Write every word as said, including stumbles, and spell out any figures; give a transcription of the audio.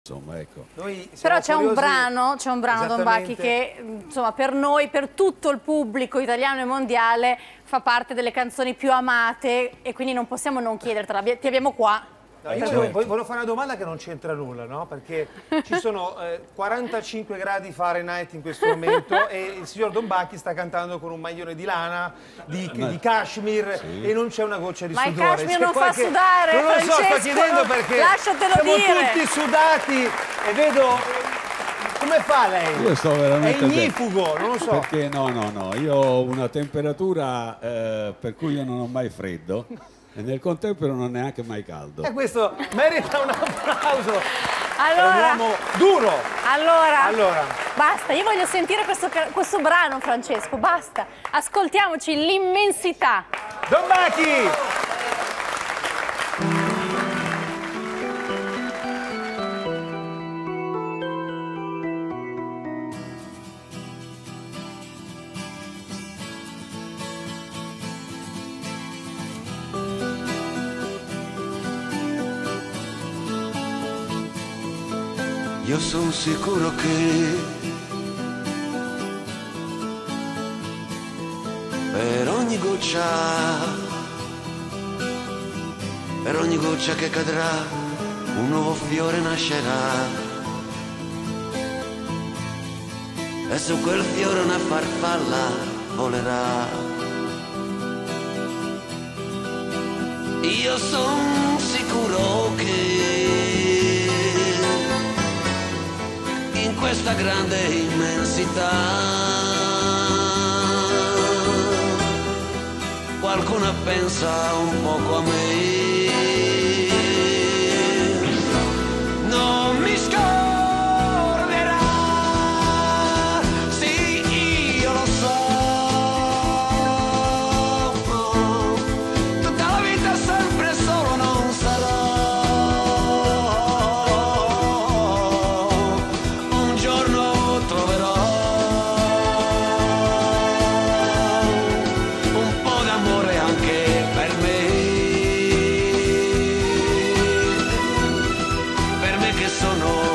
Insomma, ecco. Però c'è un brano, c'è un brano Don Bacchi che insomma per noi, per tutto il pubblico italiano e mondiale fa parte delle canzoni più amate e quindi non possiamo non chiedertela, ti abbiamo qua. No, io certo. volevo fare una domanda che non c'entra nulla, no? Perché ci sono eh, quarantacinque gradi Fahrenheit in questo momento e il signor Don Bacchi sta cantando con un maglione di lana, di, Ma... di cashmere sì. e non c'è una goccia di Ma sudore. Ma il cashmere non qualche... fa sudare, Non lo Francesco, so, sto chiedendo perché lasciatelo siamo dire. tutti sudati e vedo... Come fa lei? Io sto veramente... È ignifugo, non lo so. Perché no, no, no, io ho una temperatura eh, per cui io non ho mai freddo. E nel contempo non ho neanche mai caldo. E questo merita un applauso. Allora, è un uomo duro. Allora, allora, basta, io voglio sentire questo, questo brano, Francesco, basta. Ascoltiamoci l'immensità. Don Bacchi! Io sono sicuro che per ogni goccia, per ogni goccia che cadrà, un nuovo fiore nascerà. E su quel fiore una farfalla volerà. Io sono sicuro che in questa grande immensità qualcuno pensa un poco a me. Non mi scorderà, sì, io lo so, tutta la vita sempre solo non sarò. Sono